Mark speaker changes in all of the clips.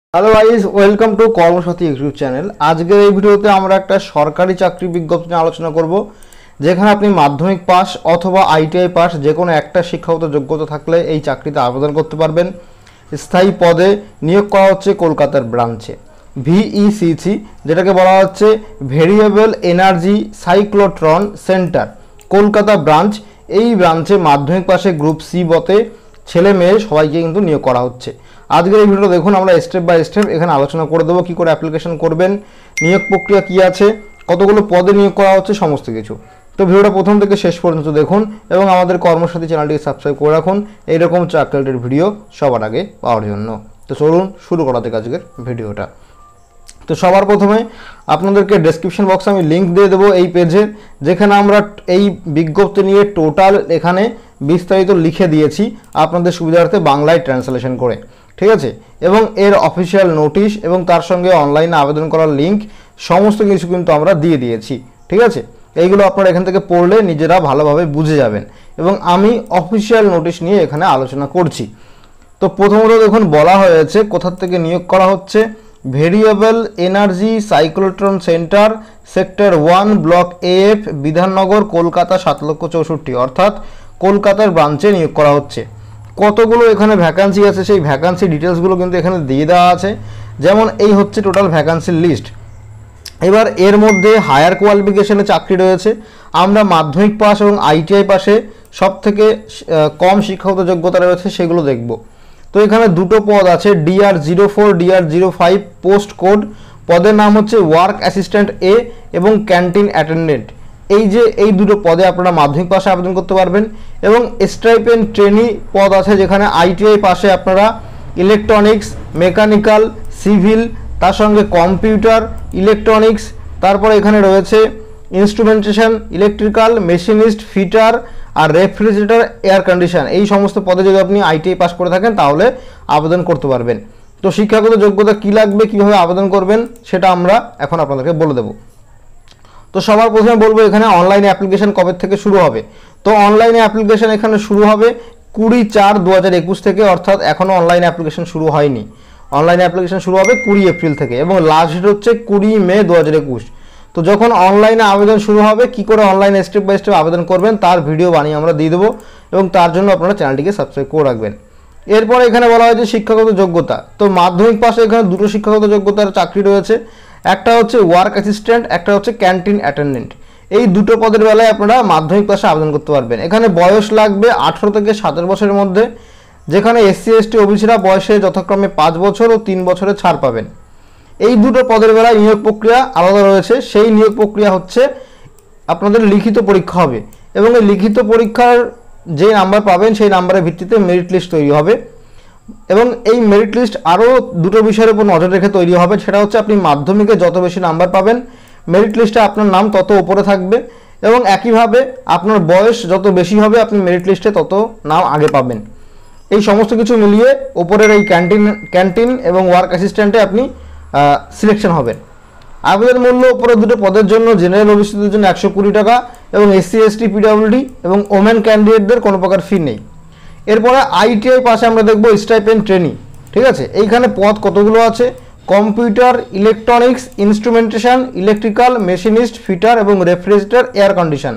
Speaker 1: Hello guys, welcome to Karmasathi YouTube channel. আজকের এই ভিডিওতে আমরা একটা সরকারি চাকরি বিজ্ঞপ্তি নিয়ে আলোচনা করব, যেখানে আপনি মাধ্যমিক পাস অথবা আইটিআই পাস যে কোনো একটা শিক্ষাগত যোগ্যতা থাকলে এই চাকরিতে আবেদন করতে পারবেন। স্থায়ী পদে নিয়োগ করা হচ্ছে কলকাতার ব্রাঞ্চে ভিইসিসি, যেটাকে বলা হচ্ছে variable energy cyclotron centre, Kolkata branch. এই ব্রাঞ্চে মাধ্যমিক পাশে গ্রুপ সি বতে ছেলে মেয়ে সবাইকে কিন্তু নিয়োগ করা হচ্ছে। আজকের এই ভিডিও দেখুন, আমরা স্টেপ বাই স্টেপ এখানে আলোচনা করে দেবো কী করে অ্যাপ্লিকেশন করবেন, নিয়োগ প্রক্রিয়া কী আছে, কতগুলো পদে নিয়োগ করা হচ্ছে, সমস্ত কিছু। তো ভিডিওটা প্রথম থেকে শেষ পর্যন্ত দেখুন এবং আমাদের কর্মসাথী চ্যানেলটিকে সাবস্ক্রাইব করে রাখুন এইরকম চাকরির ভিডিও সবার আগে পাওয়ার জন্য। তো চলুন শুরু করা থেকে আজকের ভিডিওটা। তো সবার প্রথমে আপনাদেরকে ডেসক্রিপশন বক্সে আমি লিঙ্ক দিয়ে দেবো এই পেজে, যেখানে আমরা এই বিজ্ঞপ্তি নিয়ে টোটাল এখানে বিস্তারিত লিখে দিয়েছি আপনাদের সুবিধার্থে বাংলায় ট্রান্সলেশন করে, ঠিক আছে। এবং এর অফিসিয়াল নোটিশ এবং তার সঙ্গে অনলাইনে আবেদন করার লিঙ্ক সমস্ত কিছু কিন্তু আমরা দিয়ে দিয়েছি, ঠিক আছে। এইগুলো আপনারা এখান থেকে পড়লে নিজেরা ভালোভাবে বুঝে যাবেন এবং আমি অফিসিয়াল নোটিশ নিয়ে এখানে আলোচনা করছি। তো প্রথমত দেখুন, বলা হয়েছে কোথা থেকে নিয়োগ করা হচ্ছে। Variable energy cyclotron centre, sector 1, block AF, Bidhannagar, Kolkata 7,64,000, অর্থাৎ কলকাতার ব্রাঞ্চে নিয়োগ করা হচ্ছে। কতগুলো এখানে ভ্যাকান্সি আছে সেই ভ্যাকান্সি ডিটেলসগুলো কিন্তু এখানে দিয়ে দেওয়া আছে। যেমন এই হচ্ছে টোটাল ভ্যাকান্সির লিস্ট। এবার এর মধ্যে হায়ার কোয়ালিফিকেশনে চাকরি রয়েছে। আমরা মাধ্যমিক পাস এবং আইটিআই পাশে সব থেকে কম শিক্ষাগত যোগ্যতা রয়েছে সেগুলো দেখব। তো এখানে দুটো পদ আছে, DR04, DR05 পোস্ট কোড। পদের নাম হচ্ছে ওয়ার্ক অ্যাসিস্ট্যান্ট এ এবং ক্যান্টিন অ্যাটেন্ডেন্ট। এই দুটো পদে আপনারা মাধ্যমিক পাশে আবেদন করতে পারবেন। এবং স্টাইপেন্ড ট্রেনি পদ আছে, যেখানে আইটিআই পাশে আপনারা ইলেকট্রনিক্স, মেকানিক্যাল, সিভিল, তার সঙ্গে কম্পিউটার, ইলেকট্রনিক্স, তারপরে এখানে রয়েছে ইনস্ট্রুমেন্টেশন, ইলেকট্রিক্যাল, মেশিনিস্ট, ফিটার আর রেফ্রিজারেটর, এয়ার কন্ডিশন। এই সমস্ত পদে যদি আপনি আইটিআই পাস করে থাকেন তাহলে আবেদন করতে পারবেন। তো শিক্ষাগত যোগ্যতা কী লাগবে, কীভাবে আবেদন করবেন সেটা আমরা এখন আপনাদেরকে বলে দেবো। তো সবার প্রথমে বলবো এখানে অনলাইনে অ্যাপ্লিকেশন কবে থেকে শুরু হবে। তো অনলাইনে অ্যাপ্লিকেশন এখানে শুরু হবে 20/4/2021 থেকে, অর্থাৎ এখনও অনলাইন অ্যাপ্লিকেশন শুরু হয়নি। অনলাইনে অ্যাপ্লিকেশন শুরু হবে 20 এপ্রিল থেকে এবং লাস্ট ডেট হচ্ছে 20 মে 2021। তো যখন অনলাইনে আবেদন শুরু হবে, কি করে অনলাইনে স্টেপ বাই স্টেপ আবেদন করবেন তার ভিডিও বানিয়ে আমরা দিয়ে দেবো এবং তার জন্য আপনারা চ্যানেলটিকে সাবস্ক্রাইব করে রাখবেন। এরপর এখানে বলা হয়েছে শিক্ষাগত যোগ্যতা। তো মাধ্যমিক পাশে এখানে দুটো শিক্ষাগত যোগ্যতার চাকরি রয়েছে, একটা হচ্ছে ওয়ার্ক অ্যাসিস্ট্যান্ট, একটা হচ্ছে ক্যান্টিন অ্যাটেন্ডেন্ট। এই দুটো পদের বেলায় আপনারা মাধ্যমিক পাশে আবেদন করতে পারবেন। এখানে বয়স লাগবে 18 থেকে 17 বছরের মধ্যে, যেখানে SC ST OBCরা বয়সে যথাক্রমে 5 বছর ও 3 বছরের ছাড় পাবেন। এই দুটো পদের বেলায় নিয়োগ প্রক্রিয়া আলাদা রয়েছে। সেই নিয়োগ প্রক্রিয়া হচ্ছে আপনাদের লিখিত পরীক্ষা হবে এবং এই লিখিত পরীক্ষার যে নাম্বার পাবেন সেই নাম্বারের ভিত্তিতে মেরিট লিস্ট তৈরি হবে এবং এই মেরিট লিস্ট আরও দুটো বিষয়ের উপর নজর রেখে তৈরি হবে। সেটা হচ্ছে আপনি মাধ্যমিকে যত বেশি নাম্বার পাবেন মেরিট লিস্টে আপনার নাম তত উপরে থাকবে এবং একইভাবে আপনার বয়স যত বেশি হবে আপনি মেরিট লিস্টে তত নাম আগে পাবেন। এই সমস্ত কিছু মিলিয়ে ওপরের এই ক্যান্টিন এবং ওয়ার্ক অ্যাসিস্ট্যান্টে আপনি সিলেকশন হবেন। আবেদন মূল্য উপরে দুটো পদের জন্য জেনারেল ওবিসিদের জন্য 120 টাকা এবং SC ST PWD এবং ওমেন ক্যান্ডিডেটদের কোনো প্রকার ফি নেই। এরপরে আইটিআই পাশে আমরা দেখব স্টাইপেন্ড ট্রেনি, ঠিক আছে। এইখানে পদ কতগুলো আছে, computer, electronics, instrumentation, electrical, machinist, fitter এবং রেফ্রিজারেটর, এয়ার কন্ডিশন।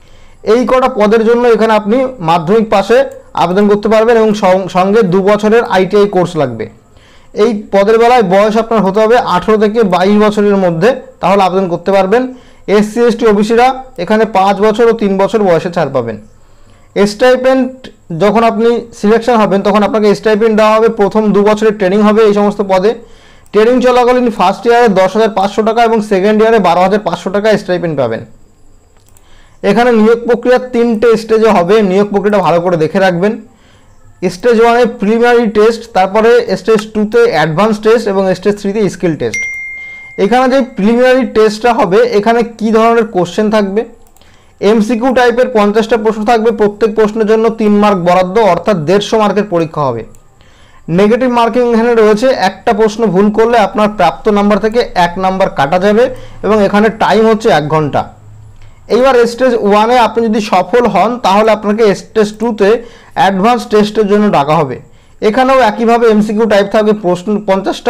Speaker 1: এই কটা পদের জন্য এখানে আপনি মাধ্যমিক পাশে আবেদন করতে পারবেন এবং সঙ্গে 2 বছরের ITI কোর্স লাগবে। এই পদের বেলায় বয়স আপনার হতে হবে 18 থেকে 22 বছরের মধ্যে, তাহলে আবেদন করতে পারবেন। SC ST OBCরা এখানে 5 বছর ও 3 বছর বয়সে ছাড় পাবেন। স্টাইপেন্ড যখন আপনি সিলেকশন হবেন তখন আপনাকে স্টাইপেন্ড দেওয়া হবে। প্রথম 2 বছরের ট্রেনিং হবে এই সমস্ত পদে। ট্রেনিং চলাকালীন ফার্স্ট ইয়ারে 10,500 টাকা এবং সেকেন্ড ইয়ারে 12,500 টাকা স্টাইপেন্ড পাবেন। এখানে নিয়োগ প্রক্রিয়া 3টে স্টেজে হবে। নিয়োগ প্রক্রিয়াটা ভালো করে দেখে রাখবেন। স্টেজ 1-এ প্রিলিমিনারি টেস্ট, তারপরে স্টেজ 2-তে অ্যাডভান্স টেস্ট এবং স্টেজ 3-তে স্কিল টেস্ট। এখানে যে প্রিলিমিনারি টেস্টটা হবে এখানে কি ধরনের কোশ্চেন থাকবে, MCQ টাইপের 50টা প্রশ্ন থাকবে। প্রত্যেক প্রশ্নের জন্য 3 মার্ক বরাদ্দ, অর্থাৎ 150 মার্কের পরীক্ষা হবে। নেগেটিভ মার্কিং এখানে রয়েছে, একটা প্রশ্ন ভুল করলে আপনার প্রাপ্ত নাম্বার থেকে 1 নাম্বার কাটা যাবে এবং এখানে টাইম হচ্ছে 1 ঘন্টা। এইবার স্টেজ 1-এ আপনি যদি সফল হন তাহলে আপনাকে স্টেজ 2-তে অ্যাডভান্স টেস্টের জন্য ডাকা হবে। এখানেও একইভাবে MCQ টাইপ থাকবে, প্রশ্ন 50টা,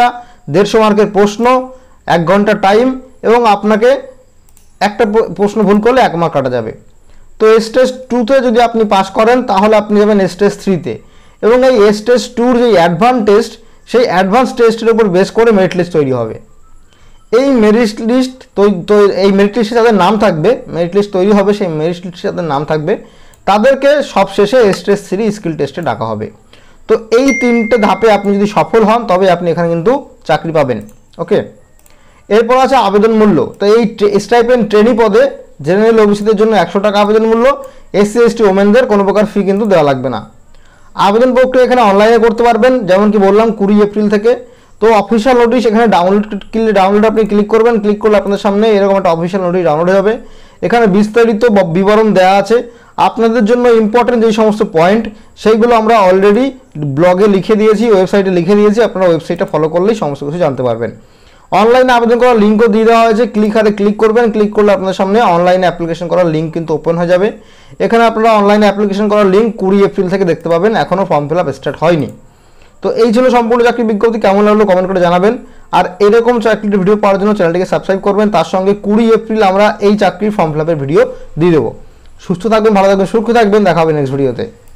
Speaker 1: 150 মার্কের প্রশ্ন, 1 ঘন্টা টাইম, এবং আপনাকে একটা প্রশ্ন ভুল করলে 1 মার্ক কাটা যাবে। তো স্টেজ 2তে যদি আপনি পাস করেন তাহলে আপনি যাবেন স্টেজ 3তে, এবং এই স্টেজ 2-র যে অ্যাডভান্স টেস্ট, সেই অ্যাডভান্স টেস্টের উপর বেস করে মেরিট লিস্ট তৈরি হবে। এই মেরিট লিস্ট এই মেরিট লিস্টে যাদের নাম থাকবে, মেরিট লিস্ট তৈরি হবে, সেই মেরিট লিস্টে যাদের নাম থাকবে তাদেরকে সবশেষে স্টেজ 3 স্কিল টেস্টে ডাকা হবে। তো এই 3টে ধাপে আপনি যদি সফল হন তবে আপনি এখানে কিন্তু চাকরি পাবেন। ওকে, এরপর আছে আবেদন মূল্য। তো এই স্টাইপেন্ড ট্রেনি পদে জেনারেল ওবিসিদের জন্য 100 টাকা আবেদন মূল্য, এসসি এসটি ওমেনদের কোনো প্রকার ফি কিন্তু দেওয়া লাগবে না। আবেদন প্রক্রিয়া এখানে অনলাইনে করতে পারবেন, যেমন কি বললাম 20 এপ্রিল থেকে। তো অফিসিয়াল নোটিশ এখানে ডাউনলোড আপনি ক্লিক করবেন, ক্লিক করলে আপনাদের সামনে এরকম একটা অফিসিয়াল নোটিশ ডাউনলোড হয়ে যাবে। এখানে বিস্তারিত বিবরণ দেওয়া আছে। আপনাদের জন্য ইম্পর্টেন্ট যে সমস্ত পয়েন্ট সেইগুলো আমরা অলরেডি ব্লগে লিখে দিয়েছি, ওয়েবসাইটে লিখে দিয়েছি, আপনারা ওয়েবসাইটটা ফলো করলেই সমস্ত কিছু জানতে পারবেন। অনলাইনে আবেদন করার লিঙ্কও দিয়ে দেওয়া হয়েছে, ক্লিক করবেন, ক্লিক করলে আপনাদের সামনে অনলাইনে অ্যাপ্লিকেশন করার লিঙ্ক কিন্তু ওপেন হয়ে যাবে। এখানে আপনারা অনলাইনে অ্যাপ্লিকেশন করার লিঙ্ক 20 এপ্রিল থেকে দেখতে পাবেন, এখনও ফর্ম ফিল আপ স্টার্ট হয়নি। তো এই ছিল সম্পূর্ণ চাকরি বিজ্ঞপ্তি। কেমন লাগলো কমেন্ট করে জানাবেন, আর এরকম চাকরির ভিডিও পাওয়ার জন্য চ্যানেলটিকে সাবস্ক্রাইব করবেন। তার সঙ্গে 20 এপ্রিল আমরা এই চাকরির ফর্ম ফিল আপের ভিডিও দিয়ে দেবো। সুস্থ থাকবেন, ভালো থাকবেন, সুরক্ষিত থাকবেন, দেখা হবে নেক্সট ভিডিওতে।